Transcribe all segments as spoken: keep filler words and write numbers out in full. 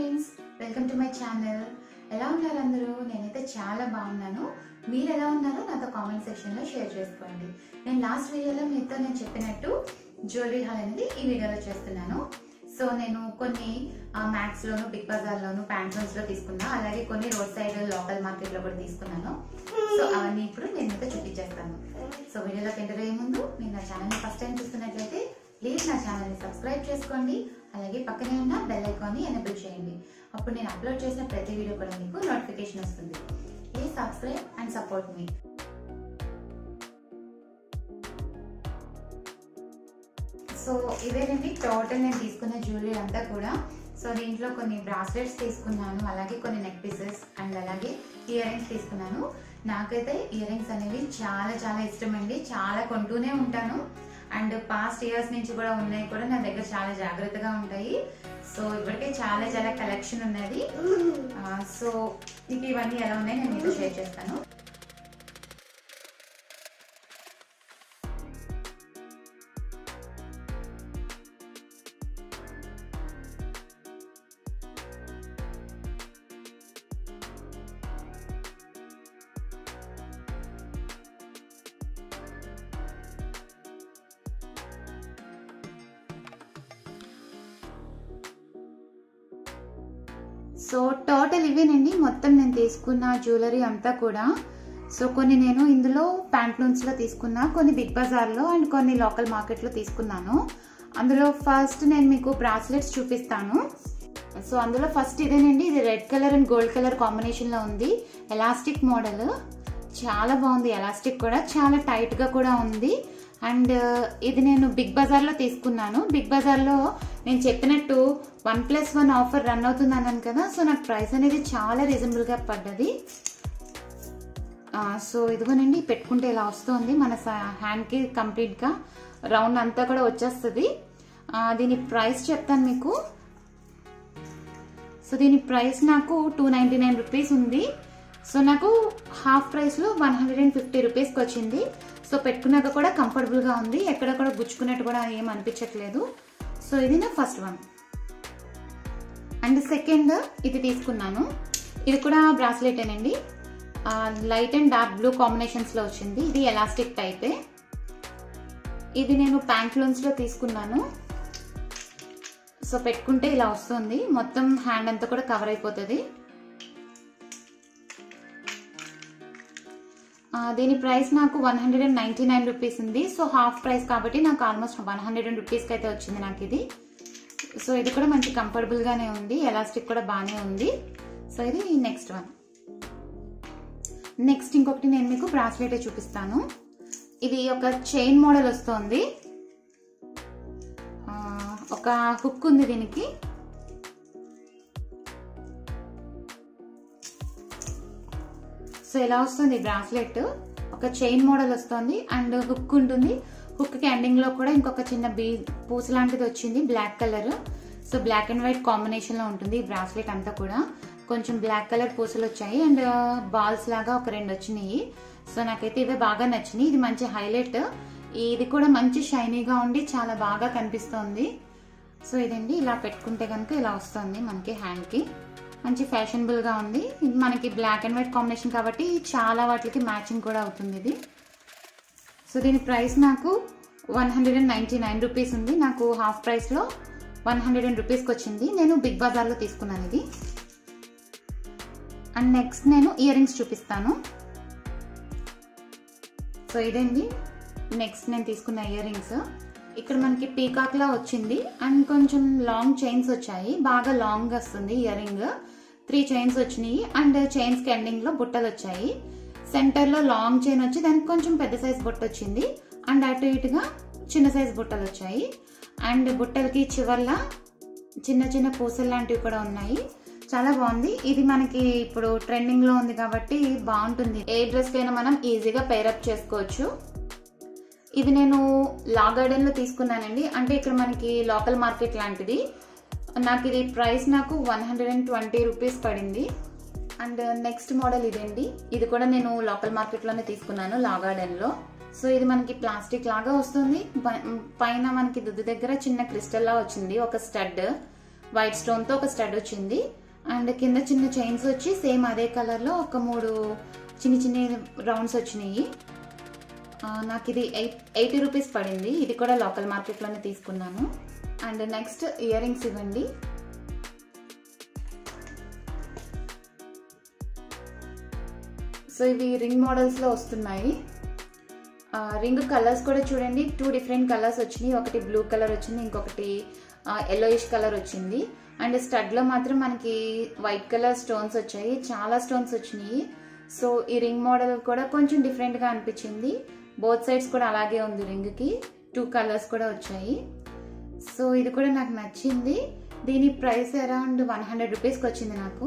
Friends, welcome to my channel. ఎలా ఉన్నారు అందరూ? నేనైతే చాలా బాగున్నాను. మీరు ఎలా ఉన్నారో నాతో కామెంట్ సెక్షన్లో షేర్ చేసుకోండి. నేను లాస్ట్ వీడియోలో మీతో నేను చెప్పినట్టు జ్యువెలరీ హాల్ అనేది ఈ వీడియోలో చేస్తున్నాను. సో నేను కొన్ని మ్యాక్స్ లోను, బిగ్ బజార్ లోను, ప్యాంట్లూన్స్ లో తీసుకున్నా, అలాగే కొన్ని రోడ్ సైడ్ లోకల్ మార్కెట్ లో కూడా తీసుకున్నాను. సో అవన్నీ ఇప్పుడు నేను మీతో చూపించేస్తాను. సో వీడియోలోకి ఎంటర్ అయ్యే ముందు మీరు నా ఛానల్ ని ఫస్ట్ టైం చూస్తున్నట్లయితే ప్లీజ్ నా ఛానల్ ని సబ్స్క్రైబ్ చేసుకోండి. అలాగే పక్కనే ఉన్న బెల్ ఐకాన్ ని ఎనేబుల్ చేయండి. అప్పుడు నేను అప్లోడ్ చేసిన ప్రతి వీడియో కూడా మీకు నోటిఫికేషన్ వస్తుంది. Please subscribe and support me. So ఇవేనండి టోటల్ నేను తీసుకున్న జ్యువెలరీ అంతా కూడా. సో దీంట్లో కొన్ని బ్రాస్లెట్స్ తీసుకున్నాను, అలాగే కొన్ని నెక్ పీసెస్ అండ్ అలాగే ఇయర్ రింగ్స్ తీసుకున్నాను. నాకైతే ఇయర్ రింగ్స్ అనేవి చాలా చాలా ఇష్టం అండి. చాలా కొంటూనే ఉంటాను అండ్ పాస్ట్ ఇయర్స్ నుంచి కూడా ఉన్నాయి, కూడా నా దగ్గర చాలా జాగ్రత్తగా ఉంటాయి. సో ఇప్పటికే చాలా చాలా కలెక్షన్ ఉన్నది. సో మీకు ఇవన్నీ ఎలా ఉన్నాయి నేను మీతో షేర్ చేస్తాను. సో టోటల్ ఇవేనండి మొత్తం నేను తీసుకున్న జ్యువెలరీ అంతా కూడా. సో కొన్ని నేను ఇందులో ప్యాంట్లూన్స్ లో తీసుకున్నా, కొన్ని బిగ్ బజార్ లో అండ్ కొన్ని లోకల్ మార్కెట్ లో తీసుకున్నాను. అందులో ఫస్ట్ నేను మీకు బ్రాస్లెట్స్ చూపిస్తాను. సో అందులో ఫస్ట్ ఇదేనండి, ఇది red colour and gold colour combination లో ఉంది. ఎలాస్టిక్ మోడల్, చాలా బాగుంది. ఎలాస్టిక్ కూడా చాలా టైట్ గా కూడా ఉంది. అండ్ ఇది నేను బిగ్ బజార్ లో తీసుకున్నాను. బిగ్ బజార్ లో నేను చెప్పినట్టు one plus one offer run అవుతుంది అన్నాను కదా. సో నాకు ప్రైస్ అనేది చాలా రీజనబుల్ గా పడ్డది. సో ఇదిగోనండి, పెట్టుకుంటే ఇలా వస్తుంది మన హ్యాండ్ కి కంప్లీట్ గా రౌండ్ అంతా కూడా వచ్చేస్తుంది. దీని ప్రైస్ చెప్తాను మీకు. సో దీని ప్రైస్ నాకు టూ నైన్టీ నైన్ రూపీస్ ఉంది. సో నాకు హాఫ్ ప్రైస్ లో one hundred and fifty rupees కి వచ్చింది. సో పెట్టుకున్నాక కూడా కంఫర్టబుల్ గా ఉంది, ఎక్కడ కూడా గుచ్చుకున్నట్టు కూడా ఏం అనిపించట్లేదు. సో ఇది నా ఫస్ట్ వన్. అండ్ సెకండ్ ఇది తీసుకున్నాను. ఇది కూడా బ్రాస్లెటేనండి, light and dark blue combinations లో వచ్చింది. ఇది ఎలాస్టిక్ టైపే. ఇది నేను ప్యాంట్లూన్స్ లో తీసుకున్నాను. సో పెట్టుకుంటే ఇలా వస్తుంది, మొత్తం హ్యాండ్ అంతా కూడా కవర్ అయిపోతుంది. దీని ప్రైస్ నాకు one hundred and ninety nine rupees ఉంది. సో హాఫ్ ప్రైస్ కాబట్టి నాకు ఆల్మోస్ట్ వన్ హండ్రెడ్ రూపీస్కి అయితే వచ్చింది నాకు ఇది. సో ఇది కూడా మంచి కంఫర్టబుల్ గానే ఉంది, ఎలాస్టిక్ కూడా బాగానే ఉంది. సో ఇది నెక్స్ట్ వన్. నెక్స్ట్ ఇంకొకటి నేను మీకు బ్రాస్లెట్ చూపిస్తాను. ఇది ఒక చైన్ మోడల్ వస్తుంది, ఒక హుక్ ఉంది దీనికి. సో ఇలా వస్తుంది బ్రాస్లెట్, ఒక చైన్ మోడల్ వస్తుంది అండ్ హుక్ ఉంటుంది. హుక్ కి ఎండింగ్ లో కూడా ఇంకొక చిన్న బీ పూస లాంటిది వచ్చింది, black colour. So black and white combination లో ఉంటుంది ఈ బ్రాస్లెట్ అంతా కూడా. కొంచెం బ్లాక్ కలర్ పూసలు వచ్చాయి అండ్ బాల్స్ లాగా ఒక రెండు వచ్చినాయి. సో నాకైతే ఇవే బాగా నచ్చినాయి. ఇది మంచి హైలైట్, ఇది కూడా మంచి షైనీగా ఉండి చాలా బాగా కనిపిస్తుంది. సో ఇదండి, ఇలా పెట్టుకుంటే కనుక ఇలా వస్తుంది మనకి హ్యాండ్ కి, మంచి ఫ్యాషనబుల్ గా ఉంది. ఇది మనకి బ్లాక్ అండ్ వైట్ కాంబినేషన్ కాబట్టి చాలా వాటికి మ్యాచింగ్ కూడా అవుతుంది ఇది. సో దీని ప్రైస్ నాకు one hundred and ninety nine rupees ఉంది. నాకు హాఫ్ ప్రైస్ లో వన్ హండ్రెడ్ రూపీస్కి వచ్చింది. నేను బిగ్ బజార్ లో తీసుకున్నాను ఇది. అండ్ నెక్స్ట్ నేను ఇయర్ రింగ్స్ చూపిస్తాను. సో ఇదండి నెక్స్ట్ నేను తీసుకున్న ఇయర్ రింగ్స్. ఇక్కడ మనకి పీకాక్ లా వచ్చింది అండ్ కొంచెం లాంగ్ చైన్స్ వచ్చాయి, బాగా లాంగ్ వస్తుంది ఇయర్ రింగ్. త్రీ చైన్స్ వచ్చినాయి అండ్ చైన్స్ కి ఎండింగ్ లో బుట్టలు వచ్చాయి. సెంటర్ లో లాంగ్ చైన్ వచ్చి దానికి కొంచెం పెద్ద సైజ్ బుట్ట వచ్చింది అండ్ అటు ఇటుగా చిన్న సైజ్ బుట్టలు వచ్చాయి. అండ్ బుట్టలకి చివర్లా చిన్న చిన్న పూసలు లాంటివి కూడా ఉన్నాయి. చాలా బాగుంది. ఇది మనకి ఇప్పుడు ట్రెండింగ్ లో ఉంది కాబట్టి బాగుంటుంది, ఏ డ్రెస్ కైనా మనం ఈజీగా పేరప్ చేసుకోవచ్చు. ఇవి నేను లా గార్డెన్ లో తీసుకున్నానండి, అంటే ఇక్కడ మనకి లోకల్ మార్కెట్ లాంటిది. నాకు ఇది ప్రైస్ నాకు one hundred and twenty rupees పడింది. అండ్ నెక్స్ట్ మోడల్ ఇదండి, ఇది కూడా నేను లోకల్ మార్కెట్ లోనే తీసుకున్నాను లా గార్డెన్ లో. సో ఇది మనకి ప్లాస్టిక్ లాగా వస్తుంది, పైన మనకి దుద్దు దగ్గర చిన్న క్రిస్టల్ లా వచ్చింది ఒక స్టడ్. వైట్ స్టోన్ తో ఒక స్టడ్ వచ్చింది. అండ్ కింద చిన్న చైన్స్ వచ్చి సేమ్ అదే కలర్ లో ఒక మూడు చిన్న చిన్న రౌండ్స్ వచ్చినాయి. నాకు ఇది ఎయిట్ ఎయిటీ రూపీస్ పడింది. ఇది కూడా లోకల్ మార్కెట్ లోనే తీసుకున్నాను. అండ్ నెక్స్ట్ ఇయర్ రింగ్స్ ఇవ్వండి. సో ఇవి రింగ్ మోడల్స్ లో వస్తున్నాయి. రింగ్ కలర్స్ కూడా చూడండి, టూ డిఫరెంట్ కలర్స్ వచ్చినాయి. ఒకటి బ్లూ కలర్ వచ్చింది, ఇంకొకటి ఎల్లోయిష్ కలర్ వచ్చింది. అండ్ స్టడ్ లో మాత్రం మనకి వైట్ కలర్ స్టోన్స్ వచ్చాయి, చాలా స్టోన్స్ వచ్చినాయి. సో ఈ రింగ్ మోడల్ కూడా కొంచెం డిఫరెంట్ గా అనిపించింది. బోత్ సైడ్స్ కూడా అలాగే ఉంది, రింగ్ కి టూ కలర్స్ కూడా వచ్చాయి. సో ఇది కూడా నాకు నచ్చింది. దీని ప్రైస్ అరౌండ్ వన్ హండ్రెడ్ రూపీస్కి వచ్చింది నాకు.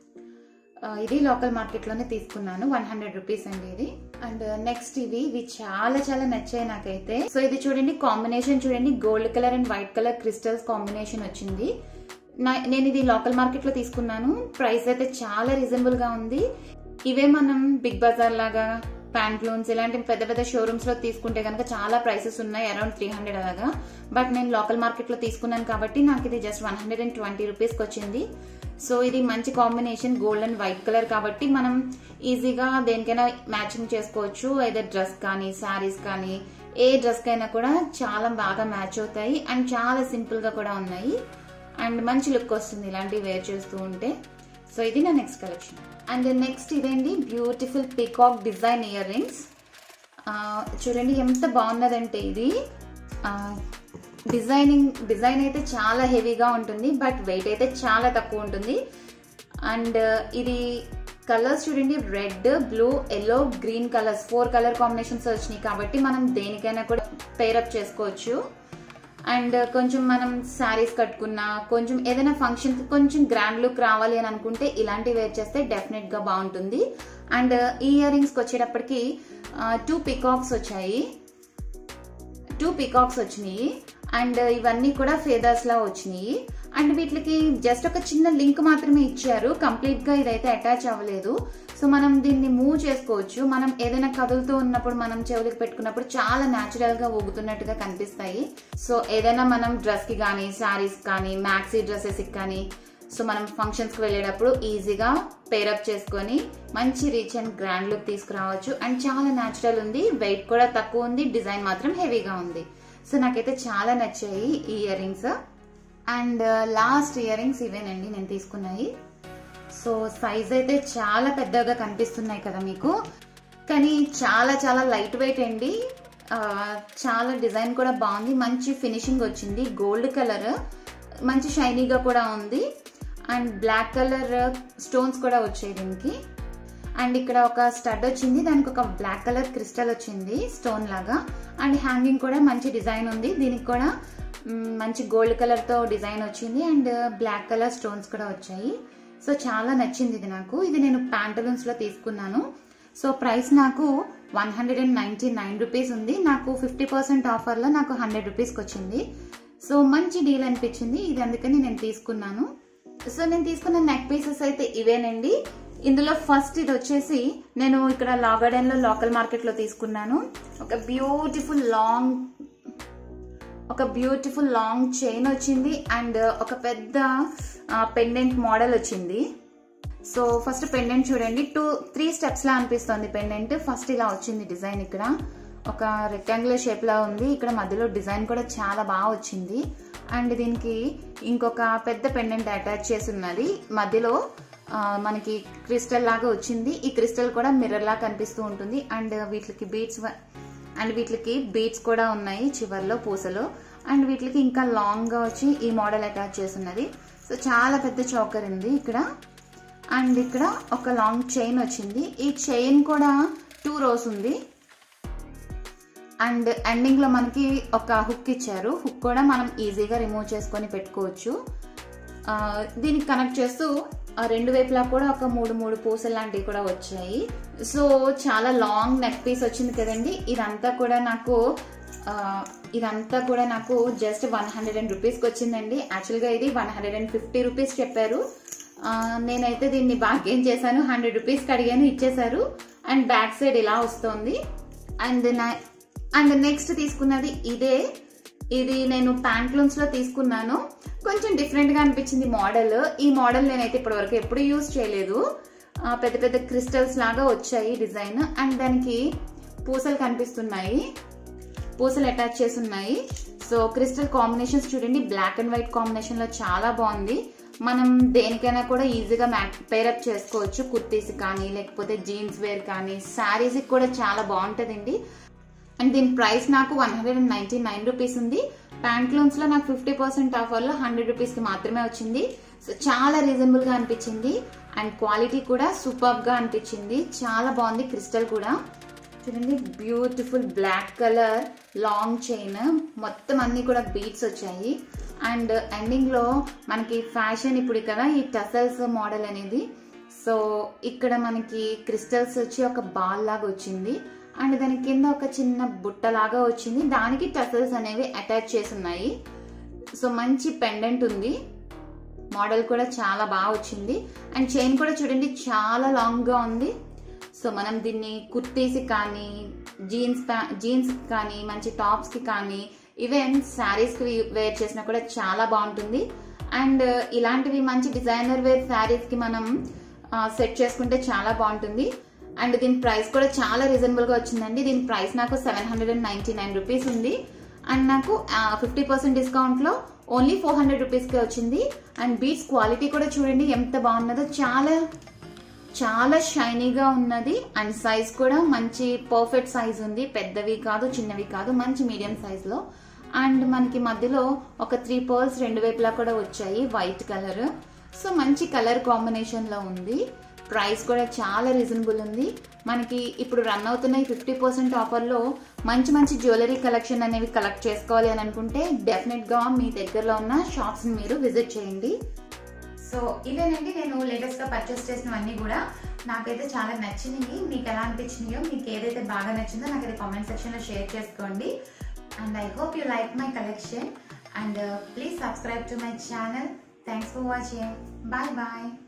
ఇది లోకల్ మార్కెట్ లోనే తీసుకున్నాను, వన్ హండ్రెడ్ రూపీస్ అండి ఇది. అండ్ నెక్స్ట్ ఇవి ఇవి చాలా చాలా నచ్చాయి నాకైతే. సో ఇది చూడండి, కాంబినేషన్ చూడండి, gold colour and white colour crystals combination వచ్చింది. నేను ఇది లోకల్ మార్కెట్ లో తీసుకున్నాను. ప్రైస్ అయితే చాలా రీజనబుల్ గా ఉంది. ఇవే మనం బిగ్ బజార్ లాగా ప్యాంట్లూన్స్ ఇలాంటి పెద్ద పెద్ద షోరూమ్స్ లో తీసుకుంటే కనుక చాలా ప్రైసెస్ ఉన్నాయి, అరౌండ్ త్రీ హండ్రెడ్ అలాగా. బట్ నేను లోకల్ మార్కెట్ లో తీసుకున్నాను కాబట్టి నాకు ఇది just one hundred and twenty rupees కి వచ్చింది. సో ఇది మంచి combination, gold and white colour కాబట్టి మనం ఈజీగా దేనికైనా మ్యాచింగ్ చేసుకోవచ్చు. ఐదర్ డ్రెస్ కానీ శారీస్ కానీ ఏ డ్రెస్ కైనా కూడా చాలా బాగా మ్యాచ్ అవుతాయి. అండ్ చాలా సింపుల్ గా కూడా ఉన్నాయి. అండ్ మంచి లుక్ వస్తుంది ఇలాంటివి వేర్ చేస్తూ ఉంటే. సో ఇది నా నెక్స్ట్ కలెక్షన్. అండ్ నెక్స్ట్ ఇదేంటి, beautiful peacock design earrings. చూడండి ఎంత బాగున్నదంటే ఇది. డిజైనింగ్ డిజైన్ అయితే చాలా హెవీగా ఉంటుంది, బట్ వెయిట్ అయితే చాలా తక్కువ ఉంటుంది. అండ్ ఇది కలర్స్ చూడండి, red, blue, yellow, green colours, four colour combinations వచ్చినాయి కాబట్టి మనం దేనికైనా కూడా పేరప్ చేసుకోవచ్చు. అండ్ కొంచెం మనం శారీస్ కట్టుకున్నా, కొంచెం ఏదైనా ఫంక్షన్ కొంచెం గ్రాండ్ లుక్ రావాలి అని అనుకుంటే ఇలాంటివి వేర్ చేస్తే డెఫినెట్ గా బాగుంటుంది. అండ్ ఈ ఇయర్ రింగ్స్ కి వచ్చేటప్పటికి టూ పికాక్స్ వచ్చాయి, టూ పికాక్స్ వచ్చినాయి. అండ్ ఇవన్నీ కూడా ఫేదర్స్ లా వచ్చినాయి. అండ్ వీటికి జస్ట్ ఒక చిన్న లింక్ మాత్రమే ఇచ్చారు, కంప్లీట్ గా ఇదైతే అటాచ్ అవ్వలేదు. సో మనం దీన్ని మూవ్ చేసుకోవచ్చు. మనం ఏదైనా కదులుతూ ఉన్నప్పుడు మనం చెవులకు పెట్టుకున్నప్పుడు చాలా న్యాచురల్ గా ఊగుతున్నట్టుగా కనిపిస్తాయి. సో ఏదైనా మనం డ్రెస్ కి కానీ, శారీస్ కానీ, మ్యాక్సీ డ్రెస్సెస్ కి కానీ, సో మనం ఫంక్షన్స్ కి వెళ్ళేటప్పుడు ఈజీగా పేరప్ చేసుకొని మంచి రిచ్ అండ్ గ్రాండ్ లుక్ తీసుకురావచ్చు. అండ్ చాలా న్యాచురల్ ఉంది, వెయిట్ కూడా తక్కువ ఉంది, డిజైన్ మాత్రం హెవీగా ఉంది. సో నాకైతే చాలా నచ్చాయి ఈ earrings. And last earrings ఇవేనండి నేను తీసుకున్నాయి. సో సైజ్ అయితే చాలా పెద్దగా కనిపిస్తున్నాయి కదా మీకు, కానీ చాలా చాలా లైట్ వెయిట్ అండి. చాలా డిజైన్ కూడా బాగుంది, మంచి ఫినిషింగ్ వచ్చింది. గోల్డ్ కలర్ మంచి షైనీగా కూడా ఉంది. అండ్ బ్లాక్ కలర్ స్టోన్స్ కూడా వచ్చాయి దీనికి. అండ్ ఇక్కడ ఒక స్టడ్ వచ్చింది, దానికి ఒక బ్లాక్ కలర్ క్రిస్టల్ వచ్చింది స్టోన్ లాగా. అండ్ హ్యాంగింగ్ కూడా మంచి డిజైన్ ఉంది, దీనికి కూడా మంచి గోల్డ్ కలర్ తో డిజైన్ వచ్చింది. అండ్ బ్లాక్ కలర్ స్టోన్స్ కూడా వచ్చాయి. సో చాలా నచ్చింది ఇది నాకు. ఇది నేను ప్యాంటలూన్స్ లో తీసుకున్నాను. సో ప్రైస్ నాకు one hundred and ninety nine rupees ఉంది. నాకు ఫిఫ్టీ పర్సెంట్ ఆఫర్ లో నాకు హండ్రెడ్ రూపీస్కి వచ్చింది. సో మంచి డీల్ అనిపించింది ఇది, అందుకని నేను తీసుకున్నాను. సో నేను తీసుకున్న నెక్ పీసెస్ అయితే ఇవేనండి. ఇందులో ఫస్ట్ ఇది వచ్చేసి నేను ఇక్కడ లా గార్డెన్ లో లోకల్ మార్కెట్ లో తీసుకున్నాను. ఒక బ్యూటిఫుల్ లాంగ్ ఒక బ్యూటిఫుల్ లాంగ్ చైన్ వచ్చింది. అండ్ ఒక పెద్ద పెండెంట్ మోడల్ వచ్చింది. సో ఫస్ట్ పెండెంట్ చూడండి, టూ త్రీ స్టెప్స్ లా అనిపిస్తుంది పెండెంట్. ఫస్ట్ ఇలా వచ్చింది డిజైన్, ఇక్కడ ఒక రెక్టాంగులర్ షేప్ లా ఉంది, ఇక్కడ మధ్యలో డిజైన్ కూడా చాలా బాగా వచ్చింది. అండ్ దీనికి ఇంకొక పెద్ద పెండెంట్ అటాచ్ చేసి ఉన్నది, మధ్యలో మనకి క్రిస్టల్ లాగా వచ్చింది. ఈ క్రిస్టల్ కూడా మిర్రర్ లాగా కనిపిస్తూ ఉంటుంది. అండ్ వీటికి బీడ్స్ అండ్ వీటికి బీడ్స్ కూడా ఉన్నాయి చివర్లో పూసలు. అండ్ వీటికి ఇంకా లాంగ్ గా వచ్చి ఈ మోడల్ అటాచ్ చేసి ఉన్నది. సో చాలా పెద్ద చోకర్ ఉంది ఇక్కడ. అండ్ ఇక్కడ ఒక లాంగ్ చైన్ వచ్చింది. ఈ చైన్ కూడా టూ రోస్ ఉంది. అండ్ ఎండింగ్ లో మనకి ఒక హుక్ ఇచ్చారు, హుక్ కూడా మనం ఈజీగా రిమూవ్ చేసుకొని పెట్టుకోవచ్చు. దీనికి కనెక్ట్ చేస్తూ రెండు వైపులా కూడా ఒక మూడు మూడు పూసలు లాంటివి కూడా వచ్చాయి. సో చాలా లాంగ్ నెక్ పీస్ వచ్చింది కదండి. ఇదంతా కూడా నాకు ఇదంతా కూడా నాకు జస్ట్ వన్ హండ్రెడ్ అండ్ రూపీస్కి వచ్చిందండి. యాక్చువల్గా ఇది one hundred and fifty rupees చెప్పారు. నేనైతే దీన్ని బార్గెన్ చేశాను, హండ్రెడ్ రూపీస్కి అడిగాను, ఇచ్చేసారు. అండ్ బ్యాక్ సైడ్ ఇలా వస్తుంది. అండ్ అండ్ నెక్స్ట్ తీసుకున్నది ఇదే. ఇది నేను ప్యాంట్లూన్స్ లో తీసుకున్నాను. కొంచెం డిఫరెంట్ గా అనిపించింది మోడల్. ఈ మోడల్ నేనైతే ఇప్పటి వరకు ఎప్పుడు యూజ్ చేయలేదు. పెద్ద పెద్ద క్రిస్టల్స్ లాగా వచ్చాయి డిజైన్. అండ్ దానికి పూసలు కనిపిస్తున్నాయి, పూసలు అటాచ్ చేసి ఉన్నాయి. సో క్రిస్టల్ కాంబినేషన్స్ చూడండి, బ్లాక్ అండ్ వైట్ కాంబినేషన్ లో చాలా బాగుంది. మనం దేనికైనా కూడా ఈజీగా పేరప్ చేసుకోవచ్చు. కుర్తీస్ కానీ లేకపోతే జీన్స్ వేర్ కానీ శారీస్ కూడా చాలా బాగుంటుందండి. అండ్ దీని ప్రైస్ నాకు one hundred and ninety nine rupees ఉంది. ప్యాంట్లూన్స్ లో నాకు ఫిఫ్టీ పర్సెంట్ ఆఫర్ లో హండ్రెడ్ రూపీస్ కి మాత్రమే వచ్చింది. సో చాలా రీజనబుల్ గా అనిపించింది. అండ్ క్వాలిటీ కూడా సూపర్ గా అనిపించింది. చాలా బాగుంది. క్రిస్టల్ కూడా చూడండి, beautiful black colour long chain, మొత్తం అన్ని కూడా బీడ్స్ వచ్చాయి. అండ్ ఎండింగ్ లో మనకి ఫ్యాషన్ ఇప్పుడు ఇక్కడ ఈ టసల్స్ మోడల్ అనేది. సో ఇక్కడ మనకి క్రిస్టల్స్ వచ్చి ఒక బాల్ లాగా వచ్చింది. అండ్ దాని కింద ఒక చిన్న బుట్ట లాగా వచ్చింది. దానికి టసల్స్ అనేవి అటాచ్ చేసి ఉన్నాయి. సో మంచి పెండెంట్ ఉంది. మోడల్ కూడా చాలా బాగా వచ్చింది. అండ్ చైన్ కూడా చూడండి చాలా లాంగ్ గా ఉంది. సో మనం దీన్ని కుర్తీస్ కానీ జీన్స్ జీన్స్ కానీ మంచి టాప్స్ కి కానీ ఈవెన్ శారీస్ కి వేర్ చేసినా కూడా చాలా బాగుంటుంది. అండ్ ఇలాంటివి మంచి డిజైనర్ వేర్ శారీస్ కి మనం సెట్ చేసుకుంటే చాలా బాగుంటుంది. అండ్ దీని ప్రైస్ కూడా చాలా రీజనబుల్ గా వచ్చిందండి. దీని ప్రైస్ నాకు seven hundred and ninety nine rupees ఉంది. అండ్ నాకు ఫిఫ్టీ పర్సెంట్ డిస్కౌంట్ లో ఓన్లీ ఫోర్ హండ్రెడ్ రూపీస్ కి వచ్చింది. అండ్ బీడ్స్ క్వాలిటీ కూడా చూడండి ఎంత బాగున్నదో, చాలా చాలా షైనీగా ఉన్నది. అండ్ సైజ్ కూడా మంచి పర్ఫెక్ట్ సైజ్ ఉంది. పెద్దవి కాదు చిన్నవి కాదు, మంచి మీడియం సైజ్ లో. అండ్ మనకి మధ్యలో ఒక త్రీ పర్ల్స్ రెండు వైపులా కూడా వచ్చాయి, వైట్ కలర్. సో మంచి కలర్ కాంబినేషన్ లో ఉంది. ప్రైస్ కూడా చాలా రీజనబుల్ ఉంది. మనకి ఇప్పుడు రన్ అవుతున్న ఈ ఫిఫ్టీ పర్సెంట్ ఆఫర్ లో మంచి మంచి జ్యువెలరీ కలెక్షన్ అనేవి కలెక్ట్ చేసుకోవాలి అని అనుకుంటే డెఫినెట్ గా మీ దగ్గరలో ఉన్న షాప్స్ ని మీరు విజిట్ చేయండి. సో ఇవేనండి నేను లేటెస్ట్ గా పర్చేస్ చేసినవన్నీ కూడా. నాకైతే చాలా నచ్చినాయి. మీకు ఎలా అనిపించినాయో, మీకు ఏదైతే బాగా నచ్చిందో నాకైతే కామెంట్ సెక్షన్ లో షేర్ చేసుకోండి. And I hope you like my collection. And please subscribe to my channel. Thanks for watching. Bye bye.